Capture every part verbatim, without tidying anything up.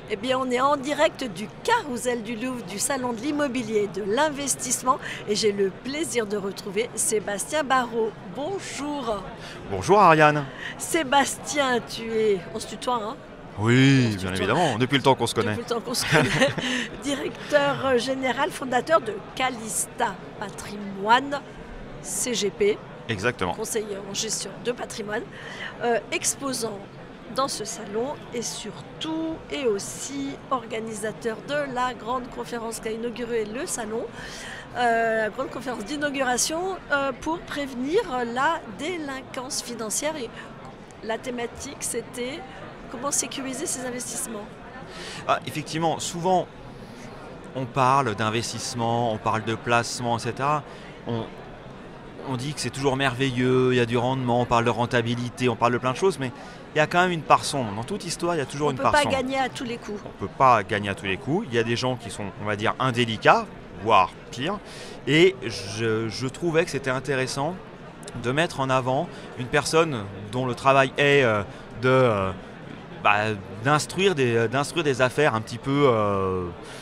Eh bien, on est en direct du Carrousel du Louvre, du Salon de l'immobilier et de l'investissement. Et j'ai le plaisir de retrouver Sébastien Barrault. Bonjour. Bonjour Ariane. Sébastien, tu es... On se tutoie, hein? Oui, bien évidemment, depuis le temps qu'on se connaît. Depuis le temps qu'on se connaît. Directeur général, fondateur de Calista Patrimoine, C G P. Exactement. Conseiller en gestion de patrimoine, euh, exposant dans ce salon et surtout et aussi organisateur de la grande conférence qui a inauguré le salon, euh, la grande conférence d'inauguration euh, pour prévenir la délinquance financière. Et la thématique, c'était comment sécuriser ses investissements. Ah, effectivement, souvent on parle d'investissement, on parle de placement, et cetera. On, on dit que c'est toujours merveilleux, il y a du rendement, on parle de rentabilité, on parle de plein de choses, mais il y a quand même une part sombre. Dans toute histoire, il y a toujours on une part sombre. On ne peut pas gagner à tous les coups. On ne peut pas gagner à tous les coups. Il y a des gens qui sont, on va dire, indélicats, voire pire. Et je, je trouvais que c'était intéressant de mettre en avant une personne dont le travail est euh, de, euh, bah, d'instruire, des, d'instruire des affaires un petit peu euh,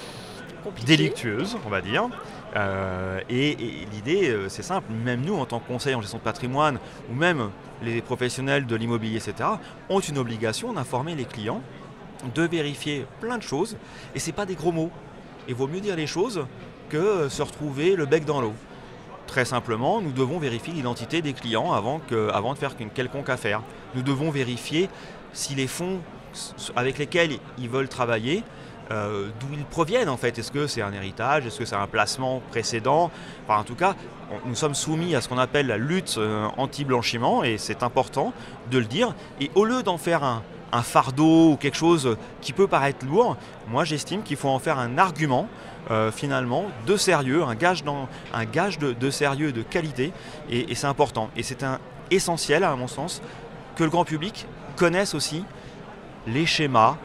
délictueuses, on va dire. Euh, et, et l'idée, euh, c'est simple, même nous en tant que conseil en gestion de patrimoine, ou même les professionnels de l'immobilier, et cetera, ont une obligation d'informer les clients, de vérifier plein de choses, et c'est pas des gros mots. Il vaut mieux dire les choses que se retrouver le bec dans l'eau. Très simplement, nous devons vérifier l'identité des clients avant, que, avant de faire une quelconque affaire. Nous devons vérifier si les fonds avec lesquels ils veulent travailler, Euh, d'où ils proviennent en fait. Est-ce que c'est un héritage? Est-ce que c'est un placement précédent? Enfin, en tout cas, on, nous sommes soumis à ce qu'on appelle la lutte euh, anti-blanchiment et c'est important de le dire. Et au lieu d'en faire un, un fardeau ou quelque chose qui peut paraître lourd, moi j'estime qu'il faut en faire un argument euh, finalement de sérieux, un gage, dans, un gage de, de sérieux, de qualité et, et c'est important. Et c'est un, essentiel à mon sens que le grand public connaisse aussi les schémas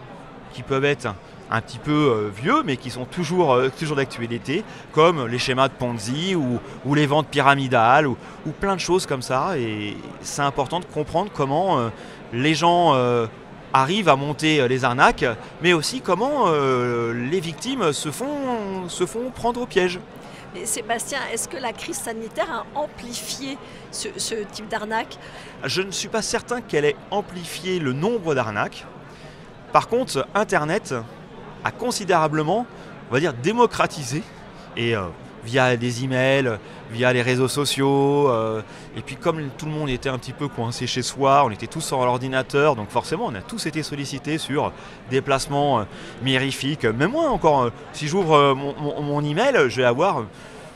qui peuvent être un petit peu euh, vieux, mais qui sont toujours, euh, toujours d'actualité, comme les schémas de Ponzi ou, ou les ventes pyramidales, ou, ou plein de choses comme ça. Et c'est important de comprendre comment euh, les gens euh, arrivent à monter les arnaques, mais aussi comment euh, les victimes se font, se font prendre au piège. Et Sébastien, est-ce que la crise sanitaire a amplifié ce, ce type d'arnaque? Je ne suis pas certain qu'elle ait amplifié le nombre d'arnaques. Par contre, Internet a considérablement, on va dire, démocratisé, et euh, via des emails, via les réseaux sociaux, euh, et puis comme tout le monde était un petit peu coincé chez soi, on était tous sur l'ordinateur, donc forcément on a tous été sollicités sur des placements euh, mirifiques. Même moi encore, euh, si j'ouvre euh, mon, mon, mon email, je vais avoir... Euh,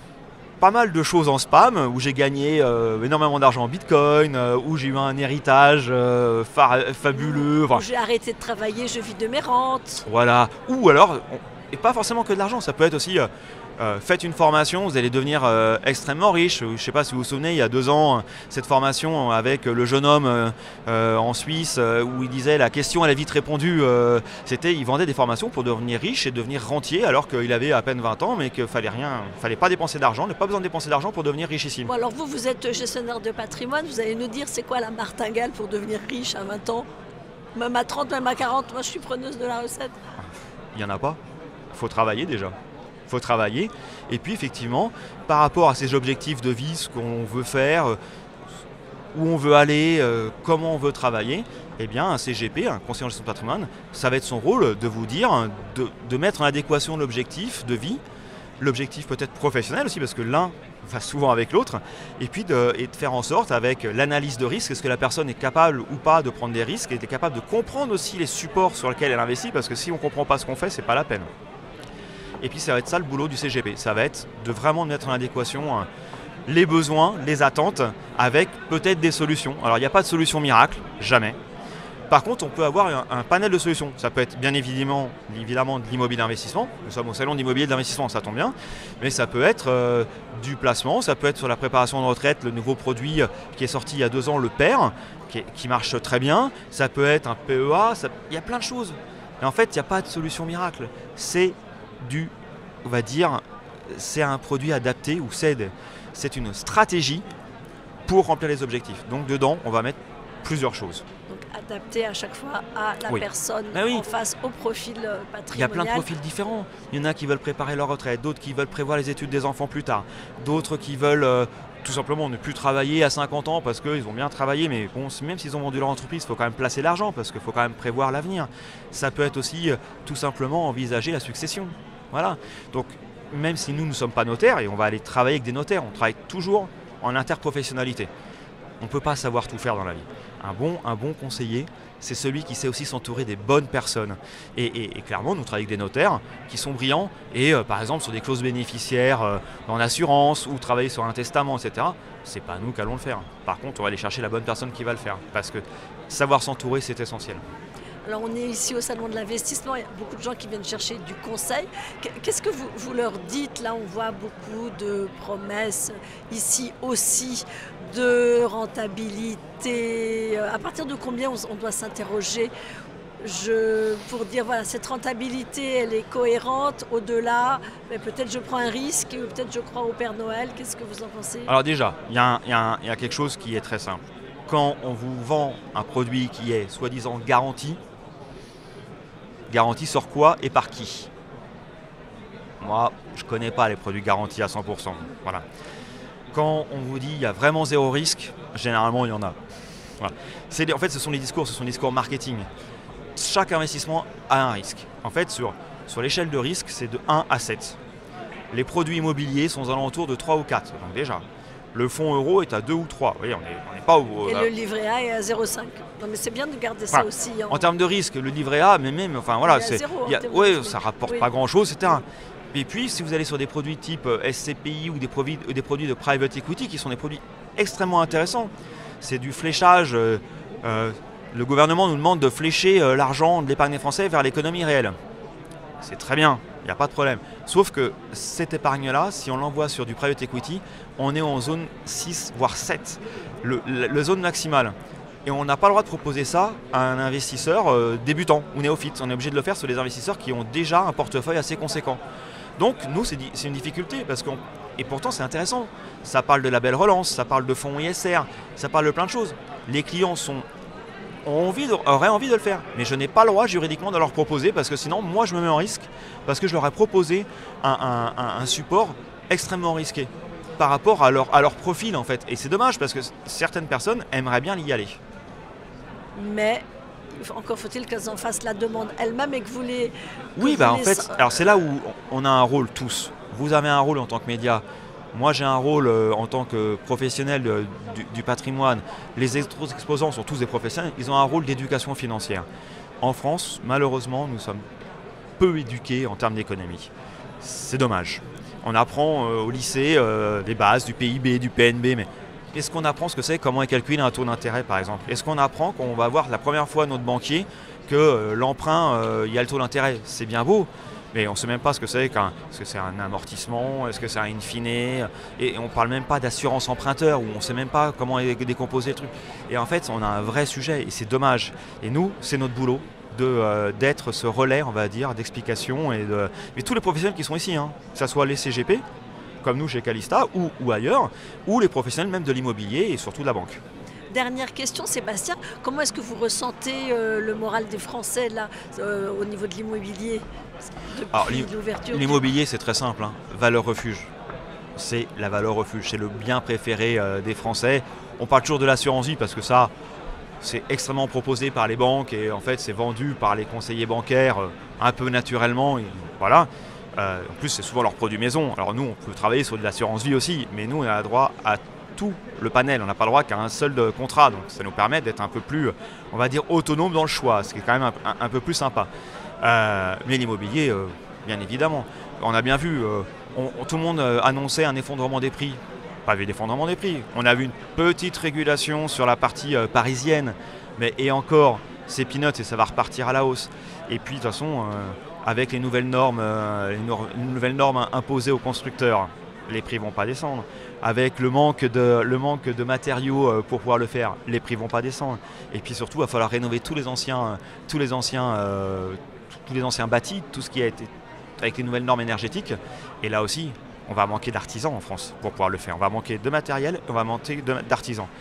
pas mal de choses en spam où j'ai gagné euh, énormément d'argent en bitcoin, euh, où j'ai eu un héritage euh, fa- fabuleux. Enfin, j'ai arrêté de travailler, je vis de mes rentes. Voilà. Ou alors, on, et pas forcément que de l'argent, ça peut être aussi euh, euh, faites une formation, vous allez devenir euh, extrêmement riche. Je ne sais pas si vous vous souvenez, il y a deux ans, cette formation avec le jeune homme euh, euh, en Suisse euh, où il disait la question elle a vite répondu. Euh, c'était, il vendait des formations pour devenir riche et devenir rentier alors qu'il avait à peine vingt ans, mais qu'il fallait rien, fallait pas dépenser d'argent, il n'y a pas besoin de dépenser d'argent pour devenir richissime. Bon, alors vous, vous êtes gestionnaire de patrimoine, vous allez nous dire c'est quoi la martingale pour devenir riche à vingt ans? Même à trente, même à quarante, moi je suis preneuse de la recette. Il n'y en a pas. Il faut travailler déjà. Il faut travailler. Et puis effectivement, par rapport à ces objectifs de vie, ce qu'on veut faire, où on veut aller, euh, comment on veut travailler, eh bien un C G P, un conseiller en gestion de patrimoine, ça va être son rôle de vous dire, de, de mettre en adéquation l'objectif de vie, l'objectif peut-être professionnel aussi, parce que l'un va souvent avec l'autre, et puis de, et de faire en sorte, avec l'analyse de risque, est-ce que la personne est capable ou pas de prendre des risques, et est capable de comprendre aussi les supports sur lesquels elle investit, parce que si on ne comprend pas ce qu'on fait, c'est pas la peine. Et puis ça va être ça le boulot du C G P, ça va être de vraiment mettre en adéquation hein, les besoins, les attentes, avec peut-être des solutions. Alors il n'y a pas de solution miracle, jamais. Par contre, on peut avoir un, un panel de solutions. Ça peut être bien évidemment, évidemment de l'immobilier d'investissement. Nous sommes au salon d'immobilier d'investissement, ça tombe bien. Mais ça peut être euh, du placement, ça peut être sur la préparation de retraite, le nouveau produit qui est sorti il y a deux ans, le P E R, qui, est, qui marche très bien. Ça peut être un P E A, ça, il y a plein de choses. Et en fait, il n'y a pas de solution miracle. C'est du, on va dire, c'est un produit adapté ou c'est, c'est une stratégie pour remplir les objectifs. Donc dedans, on va mettre plusieurs choses. Donc adapté à chaque fois à la Oui. personne Ah oui. en face, au profil euh, Il y a patrimonial. plein de profils différents. Il y en a qui veulent préparer leur retraite, d'autres qui veulent prévoir les études des enfants plus tard, d'autres qui veulent euh, tout simplement ne plus travailler à cinquante ans parce qu'ils ont bien travaillé, mais bon, même s'ils ont vendu leur entreprise, il faut quand même placer l'argent parce qu'il faut quand même prévoir l'avenir. Ça peut être aussi euh, tout simplement envisager la succession. Voilà. Donc, même si nous ne sommes pas notaires, et on va aller travailler avec des notaires, on travaille toujours en interprofessionnalité. On ne peut pas savoir tout faire dans la vie. Un bon, un bon conseiller, c'est celui qui sait aussi s'entourer des bonnes personnes. Et, et, et clairement, nous travaillons avec des notaires qui sont brillants et euh, par exemple sur des clauses bénéficiaires euh, dans l'assurance ou travailler sur un testament, et cetera. C'est pas nous qui allons le faire. Par contre, on va aller chercher la bonne personne qui va le faire parce que savoir s'entourer, c'est essentiel. Alors on est ici au Salon de l'Investissement, il y a beaucoup de gens qui viennent chercher du conseil. Qu'est-ce que vous, vous leur dites? Là, on voit beaucoup de promesses ici aussi de rentabilité. À partir de combien on, on doit s'interroger je, pour dire voilà, cette rentabilité, elle est cohérente. Au-delà, mais peut-être je prends un risque, peut-être je crois au Père Noël. Qu'est-ce que vous en pensez? Alors déjà, il y, y, y a quelque chose qui est très simple. Quand on vous vend un produit qui est soi-disant garanti, garantie sur quoi et par qui? Moi, je ne connais pas les produits garantis à cent pour cent. Voilà. Quand on vous dit qu'il y a vraiment zéro risque, généralement il y en a. Voilà. En fait, ce sont les discours, ce sont les discours marketing. Chaque investissement a un risque. En fait, sur, sur l'échelle de risque, c'est de un à sept. Les produits immobiliers sont aux alentours de trois ou quatre. Donc déjà, le fonds euro est à deux ou trois. Vous voyez, on n'est pas au... Et là. Le livret A est à zéro virgule cinq. Non mais c'est bien de garder ça enfin, aussi. En... en termes de risque, le livret A, mais même, enfin voilà, c'est, zéro, y a, ouais, ça rapporte oui. pas grand-chose, et cetera. Et puis, si vous allez sur des produits type S C P I ou des produits, des produits de private equity, qui sont des produits extrêmement intéressants, c'est du fléchage. Euh, euh, le gouvernement nous demande de flécher euh, l'argent de l'épargne des Français vers l'économie réelle. C'est très bien, il n'y a pas de problème. Sauf que cette épargne-là, si on l'envoie sur du private equity, on est en zone six, voire sept, le, le, le zone maximale. Et on n'a pas le droit de proposer ça à un investisseur euh, débutant ou néophyte. On est obligé de le faire sur les investisseurs qui ont déjà un portefeuille assez conséquent. Donc nous, c'est, c'est une difficulté, parce qu'on, et pourtant c'est intéressant. Ça parle de la belle relance, ça parle de fonds I S R, ça parle de plein de choses. Les clients sont, ont envie de, auraient envie de le faire, mais je n'ai pas le droit juridiquement de leur proposer, parce que sinon, moi je me mets en risque, parce que je leur ai proposé un, un, un support extrêmement risqué par rapport à leur, à leur profil en fait. Et c'est dommage, parce que certaines personnes aimeraient bien y aller. Mais encore faut-il qu'elles en fassent la demande elles-mêmes et que vous les... Que oui, vous bah les... en fait, alors c'est là où on a un rôle tous. Vous avez un rôle en tant que média. Moi, j'ai un rôle euh, en tant que professionnel euh, du, du patrimoine. Les autres exposants sont tous des professionnels. Ils ont un rôle d'éducation financière. En France, malheureusement, nous sommes peu éduqués en termes d'économie. C'est dommage. On apprend euh, au lycée euh, les bases du P I B, du P N B, mais est-ce qu'on apprend ce que c'est, comment est calculé un taux d'intérêt par exemple? Est-ce qu'on apprend quand on va voir la première fois notre banquier que euh, l'emprunt, il euh, y a le taux d'intérêt? C'est bien beau, mais on ne sait même pas ce que c'est, qu'un, est-ce que c'est un amortissement, est-ce que c'est un in fine, et on ne parle même pas d'assurance emprunteur, où on ne sait même pas comment est décomposé le truc. Et en fait, on a un vrai sujet, et c'est dommage. Et nous, c'est notre boulot de, euh, d'être ce relais, on va dire, d'explication, et de... mais tous les professionnels qui sont ici, hein, que ce soit les C G P, comme nous chez Calista, ou, ou ailleurs, ou les professionnels même de l'immobilier et surtout de la banque. Dernière question, Sébastien, comment est-ce que vous ressentez euh, le moral des Français là, euh, au niveau de l'immobilier depuis Alors, l'ouverture L'immobilier, du... c'est très simple, hein. Valeur refuge. C'est la valeur refuge, c'est le bien préféré euh, des Français. On parle toujours de l'assurance vie parce que ça, c'est extrêmement proposé par les banques et en fait, c'est vendu par les conseillers bancaires euh, un peu naturellement. Et, voilà. Euh, en plus, c'est souvent leur produit maison. Alors nous, on peut travailler sur de l'assurance vie aussi, mais nous, on a droit à tout le panel. On n'a pas le droit qu'à un seul contrat. Donc ça nous permet d'être un peu plus, on va dire, autonome dans le choix, ce qui est quand même un, un, un peu plus sympa. Euh, mais l'immobilier, euh, bien évidemment. On a bien vu, euh, on, on, tout le monde annonçait un effondrement des prix. Pas vu d'effondrement des prix. On a vu une petite régulation sur la partie euh, parisienne. Mais et encore, c'est peanuts et ça va repartir à la hausse. Et puis, de toute façon... Euh, avec les nouvelles normes, euh, les no- nouvelles normes imposées aux constructeurs, les prix ne vont pas descendre. Avec le manque de, le manque de matériaux euh, pour pouvoir le faire, les prix ne vont pas descendre. Et puis surtout, il va falloir rénover tous les anciens, tous les anciens, euh, tous les anciens bâtis, tout ce qui a été avec les nouvelles normes énergétiques. Et là aussi, on va manquer d'artisans en France pour pouvoir le faire. On va manquer de matériel, on va manquer de, d'artisans.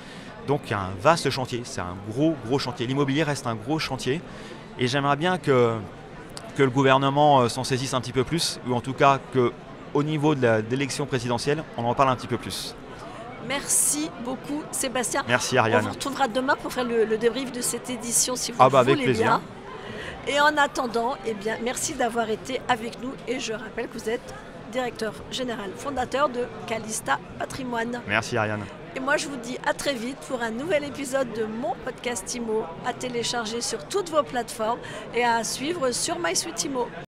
Donc un vaste chantier, c'est un gros gros chantier. L'immobilier reste un gros chantier et j'aimerais bien que, que le gouvernement s'en saisisse un petit peu plus, ou en tout cas qu'au niveau de la- de l'élection présidentielle, on en parle un petit peu plus. Merci beaucoup Sébastien. Merci On Ariane. vous retrouvera demain pour faire le, le débrief de cette édition si vous Ah le bah avec voulez plaisir. bien. Et en attendant, eh bien, merci d'avoir été avec nous et je rappelle que vous êtes directeur général fondateur de Calista Patrimoine. Merci Ariane. Et moi je vous dis à très vite pour un nouvel épisode de mon podcast Imo à télécharger sur toutes vos plateformes et à suivre sur MySuite Imo.